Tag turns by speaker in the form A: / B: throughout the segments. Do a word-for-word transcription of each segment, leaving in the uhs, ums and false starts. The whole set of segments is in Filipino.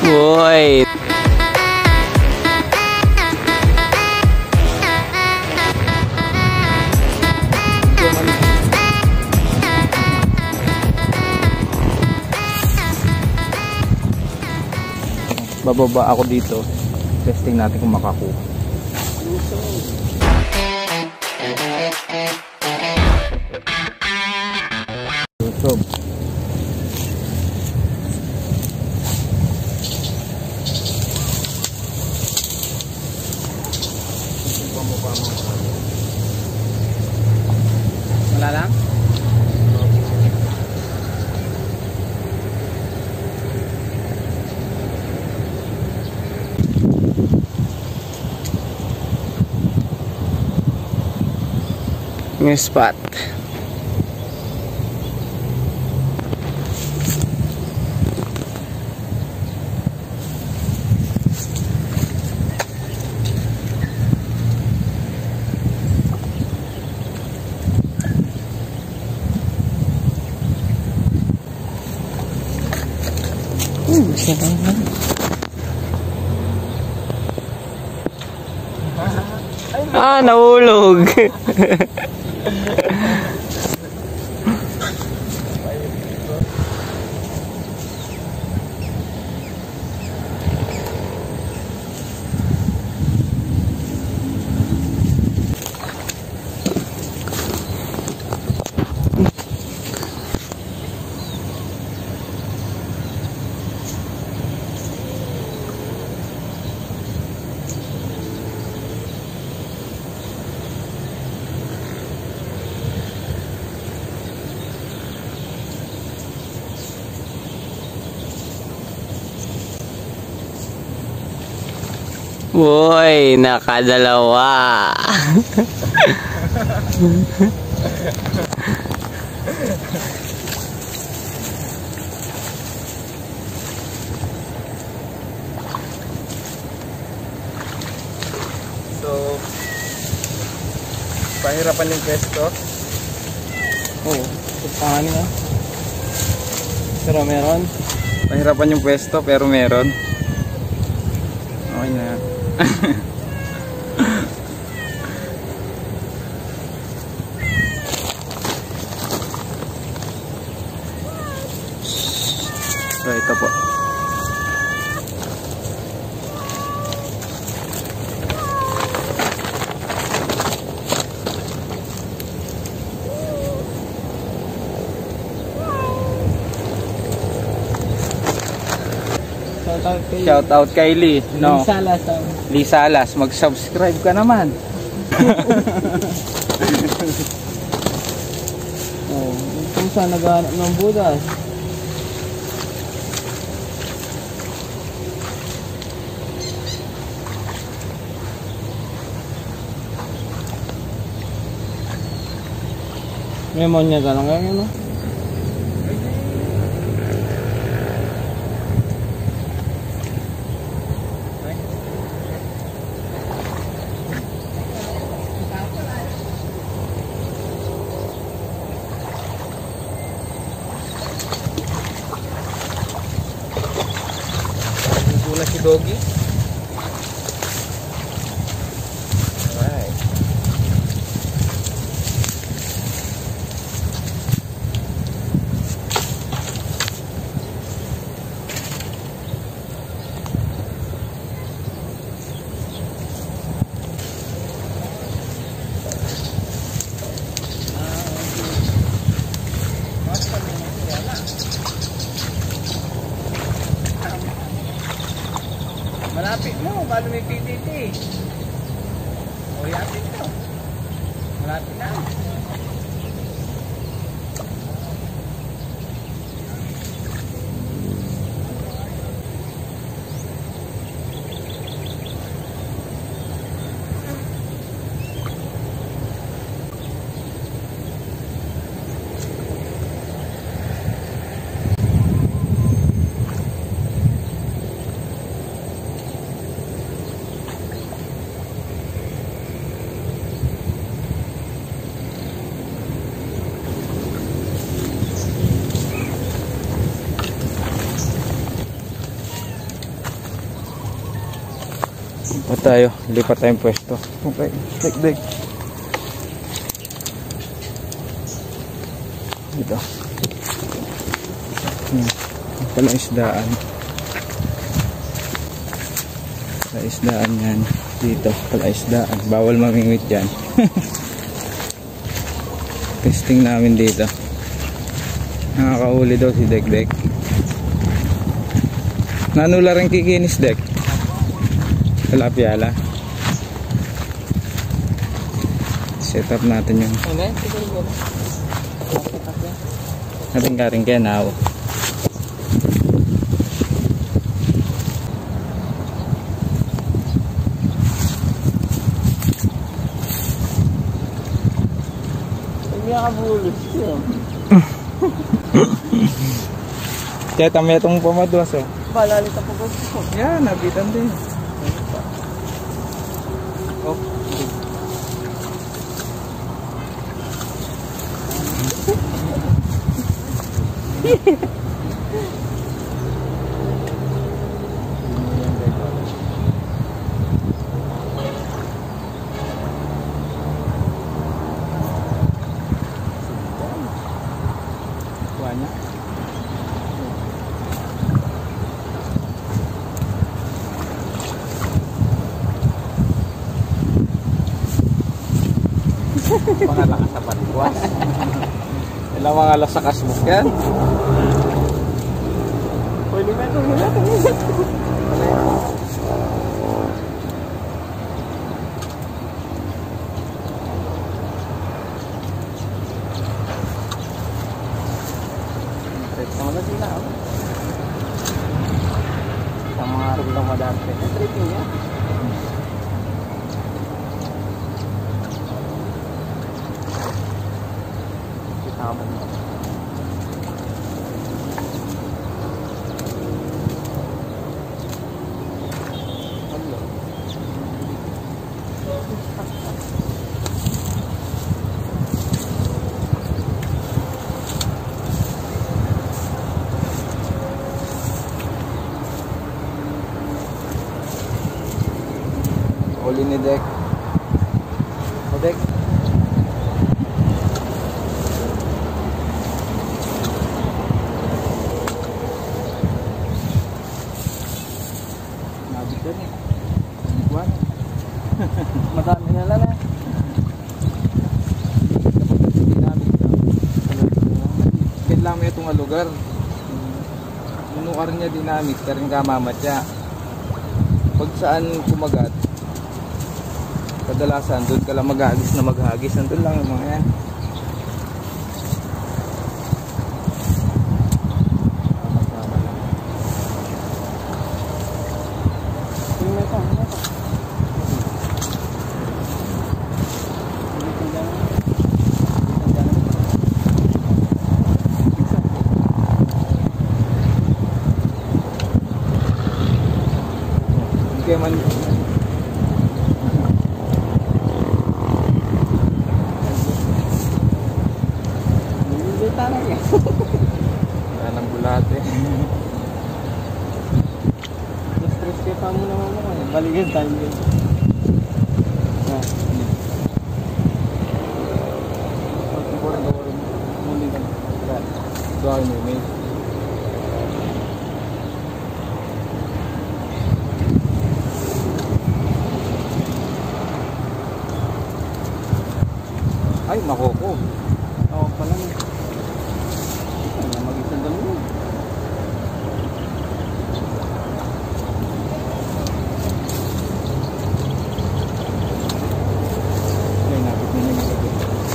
A: Boy. Bababa ako dito. Testing natin kung makakuha. Lusob. Wala lang? New spot. Uh, siapa yang ah, nahulog. Boy, nakadalawa.
B: So, pahirapan yung pwesto.
A: Oh, paano nga? Pero meron.
B: Pahirapan yung pwesto pero meron. Okay na. So ito po. Shout out kay Lee, no?
A: Lisalas.
B: Lisalas, mag-subscribe ka naman.
A: Oh, kung saan naghahanap ng budas. May monya ka lang ngayon, no?
B: Pula si Doggy. Alright. Malapit mo, paano may P T T? O yapit mo. Malapit na.
A: O tayo, lipat tayong pwesto. Okay, dek dek. Dito. Hmm. Palang isdaan. Palang isdaan yan. Dito, palang isdaan. Bawal mamingwit yan. Testing namin dito. Nakakahuli daw si Dek Dek. Nanula rin kikinis Dek. Tilapia. Set up natin yung ating karing kenaw.
B: Hindi nakabulos yun.
A: Kaya tami itong pumadwas oh.
B: Balalit ako gusto.
A: Yan, nabitan din. Oh. Banyak.
B: Pangalakas sa pagbuwas.
A: Ilang mga alas sa kasbuk yan.
B: Pwede ba ito? Wala ito. Sama na sila. Sa mga rulang madarte. Ang tripping niya. Tama mo.
A: Huli ni Dek. O Dek. Nabit din eh. Buwan.
B: Madami na lang eh.
A: Kailangan mo itong lugar. Munukar niya dinamit, karing kamamat siya. Pag saan kumagat, kadalasan doon ka lang maghagis na maghagis. Nandun lang yung mga yan. Hindi man yan ang bulate.
B: Stress ka pa mo naman naman eh. Balikan tayo yun.
A: Gawin mo may ay makoko.
B: Oo pala eh. Mag-isang dami yun.
A: Ay napit na nyo magagay.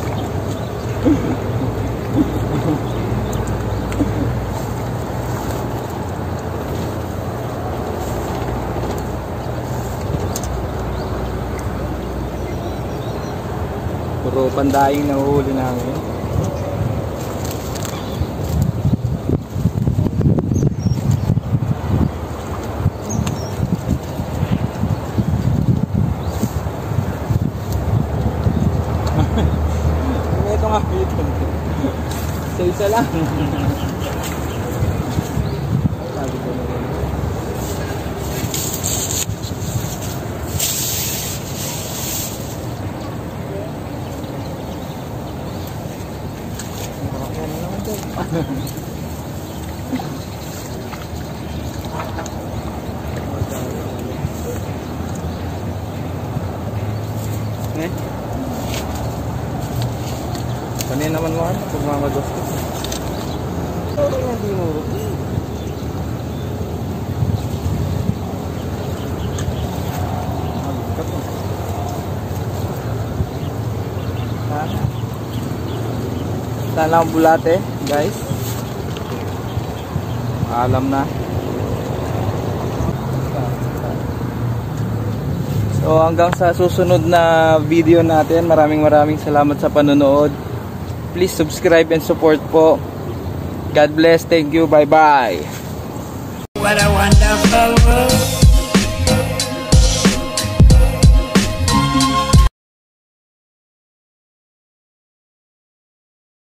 A: Puro pandaing na uhuli namin. Ito nga dito. Sa isa lang. Sabi ko naman. Mamados. Sorry, hindi mo. Sana ang bulate, guys. Alam na. So hanggang sa susunod na video natin, maraming maraming salamat sa panonood. Please subscribe and support po. God bless, thank you, bye bye. What a wonderful world.